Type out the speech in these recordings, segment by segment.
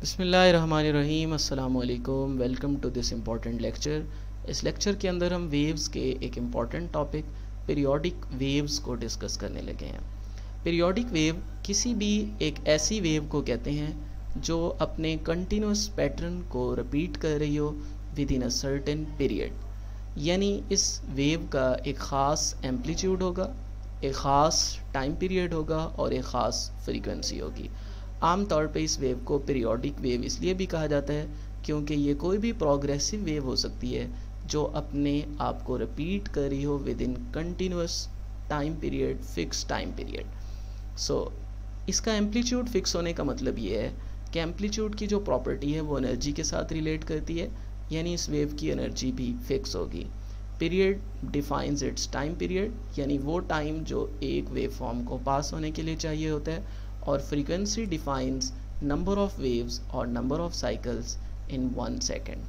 बिस्मिल्लाहिर्रहमानिर्रहीम अस्सलाम वालेकुम। Welcome to this important lecture. इस लेक्चर के अंदर हम वेव्स के एक इम्पॉर्टेंट टॉपिक पीरियोडिक वेव्स को डिस्कस करने लगे हैं। पीरियोडिक वेव किसी भी एक ऐसी वेव को कहते हैं जो अपने कंटिन्यूस पैटर्न को रिपीट कर रही हो with in a certain period, यानी इस वेव का एक ख़ास एम्पलीट्यूड होगा, एक ख़ास टाइम पीरियड होगा और एक ख़ास फ्रीक्वेंसी होगी। आम तौर पे इस वेव को पीरियोडिक वेव इसलिए भी कहा जाता है क्योंकि ये कोई भी प्रोग्रेसिव वेव हो सकती है जो अपने आप को रिपीट कर रही हो with in continuous time period, fix time period. So इसका एम्पलीट्यूड फिक्स होने का मतलब ये है कि एम्पलीट्यूड की जो प्रॉपर्टी है वो एनर्जी के साथ रिलेट करती है, यानी इस वेव की एनर्जी भी फिक्स होगी। Period defines its time period, यानी वो टाइम जो एक वेव फॉर्म को पास होने के लिए चाहिए होता है, और frequency defines number of waves और number of cycles in 1 second.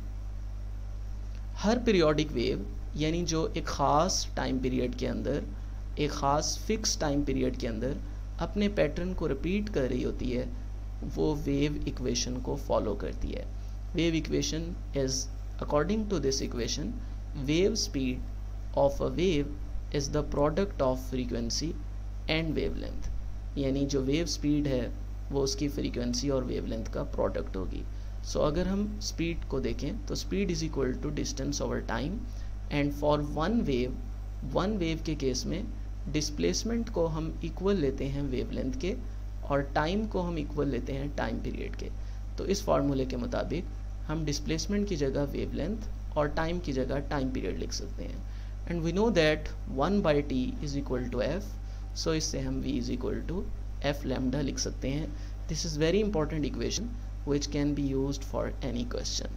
हर पीरियोडिक वेव यानी जो एक ख़ास टाइम पीरियड के अंदर, एक ख़ास फिक्स टाइम पीरियड के अंदर अपने पैटर्न को रिपीट कर रही होती है, वो वेव इक्वेशन को फॉलो करती है। Wave equation is, according to this equation, wave speed of a wave is the product of frequency and wavelength, यानी जो वेव स्पीड है वो उसकी फ्रीक्वेंसी और वेवलेंथ का प्रोडक्ट होगी। सो अगर हम स्पीड को देखें तो speed is equal to distance over time, and for one wave के केस में डिस्प्लेसमेंट को हम इक्वल लेते हैं वेवलेंथ के और टाइम को हम इक्वल लेते हैं टाइम पीरियड के। तो इस फार्मूले के मुताबिक हम डिस्प्लेसमेंट की जगह वेवलेंथ और टाइम की जगह टाइम पीरियड लिख सकते हैं। And we know that 1/t is equal to f, so इससे हम v is equal to F lambda लिख सकते हैं। This is very important equation which can be used for any question.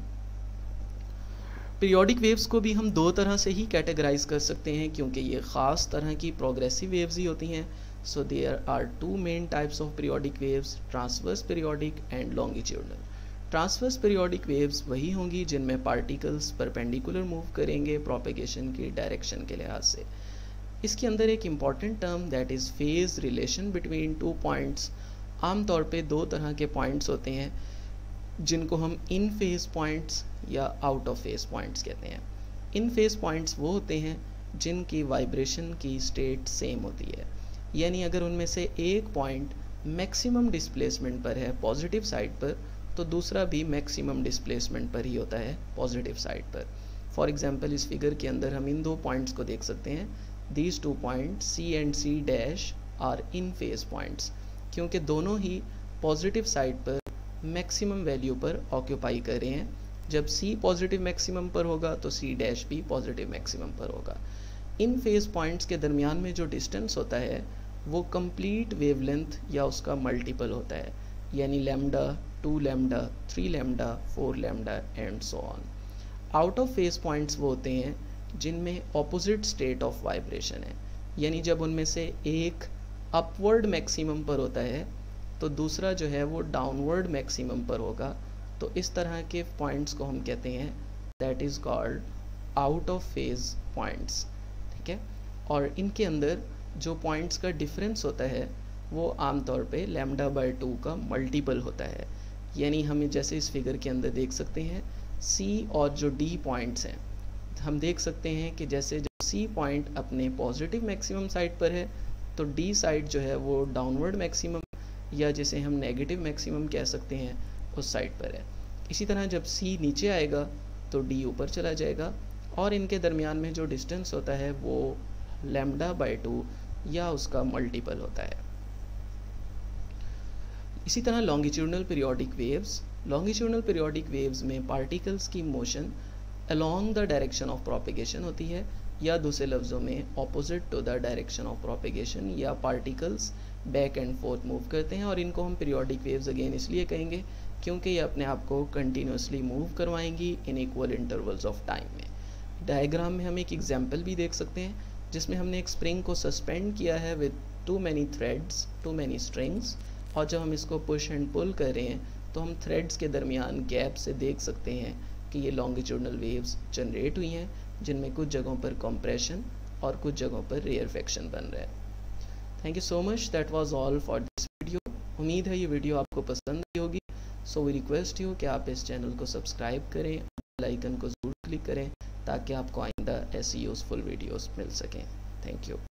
Periodic waves को भी हम दो तरह से ही कैटेगराइज कर सकते हैं क्योंकि ये ख़ास तरह की प्रोग्रेसिव वेव्स ही होती हैं। So there are two main types of periodic waves, transverse periodic and longitudinal. Transverse periodic waves वही होंगी जिनमें पार्टिकल्स परपेंडिकुलर मूव करेंगे प्रोपेगेशन की डायरेक्शन के लिहाज से। इसके अंदर एक important term that is phase relation between two points. आमतौर पे दो तरह के पॉइंट्स होते हैं जिनको हम इन फेज पॉइंट्स या आउट ऑफ फेज पॉइंट्स कहते हैं। इन फेज पॉइंट्स वो होते हैं जिनकी वाइब्रेशन की स्टेट सेम होती है, यानी अगर उनमें से एक पॉइंट मैक्सिमम डिस्प्लेसमेंट पर है पॉजिटिव साइड पर, तो दूसरा भी मैक्सिमम डिस्प्लेसमेंट पर ही होता है पॉजिटिव साइड पर। फॉर एग्जांपल इस फिगर के अंदर हम इन दो पॉइंट्स को देख सकते हैं। These 2 points C and C dash are in phase points, क्योंकि दोनों ही पॉजिटिव साइड पर मैक्सिमम वैल्यू पर ऑक्यूपाई कर रहे हैं। जब C पॉजिटिव मैक्सिमम पर होगा तो C डैश भी पॉजिटिव मैक्सिमम पर होगा। इन फेज पॉइंट्स के दरमियान में जो डिस्टेंस होता है वो कंप्लीट वेवलेंथ या उसका मल्टीपल होता है, यानी lambda, 2 lambda, 3 lambda, 4 lambda and so on. Out of phase points वो होते हैं जिनमें ऑपोजिट स्टेट ऑफ वाइब्रेशन है, यानी जब उनमें से एक अपवर्ड मैक्सिमम पर होता है तो दूसरा जो है वो डाउनवर्ड मैक्सिमम पर होगा। तो इस तरह के पॉइंट्स को हम कहते हैं that is called out of phase points, ठीक है। और इनके अंदर जो पॉइंट्स का डिफरेंस होता है वो आमतौर पे λ/2 का मल्टीपल होता है, यानी हम जैसे इस फिगर के अंदर देख सकते हैं C और जो D पॉइंट्स हैं, हम देख सकते हैं कि जैसे जब C पॉइंट अपने पॉजिटिव मैक्सिमम साइड पर है तो D साइड जो है वो डाउनवर्ड मैक्सिमम या जिसे हम नेगेटिव मैक्सिमम कह सकते हैं उस साइड पर है। इसी तरह जब C नीचे आएगा तो D ऊपर चला जाएगा, और इनके दरमियान में जो डिस्टेंस होता है वो λ/2 या उसका मल्टीपल होता है। इसी तरह लॉन्गिट्यूडनल पीरियोडिक वेव्स में पार्टिकल्स की motion along the direction of propagation होती है, या दूसरे लफ्ज़ों में opposite to the direction of propagation, या particles back and forth move करते हैं। और इनको हम पीरियोडिक वेव्स अगेन इसलिए कहेंगे क्योंकि ये अपने आप को कंटिन्यूसली मूव करवाएंगी in equal intervals of time में। डायग्राम में हम एक एग्जाम्पल भी देख सकते हैं जिसमें हमने एक स्प्रिंग को सस्पेंड किया है विद टू मैनी स्ट्रिंग्स, और जब हम इसको पुश एंड पुल कर रहे हैं तो हम थ्रेड्स के दरमियान गैप से देख सकते हैं कि ये लॉन्गिट्यूडनल वेव्स जनरेट हुई हैं जिनमें कुछ जगहों पर कंप्रेशन और कुछ जगहों पर रेयरफेक्शन बन रहा है। Thank you so much, that was all for this video. उम्मीद है ये वीडियो आपको पसंद आई होगी। सो वी रिक्वेस्ट यू कि आप इस चैनल को सब्सक्राइब करें, बेल आइकन को ज़रूर क्लिक करें ताकि आपको आइंदा ऐसी यूज़फुल वीडियोस मिल सकें। Thank you.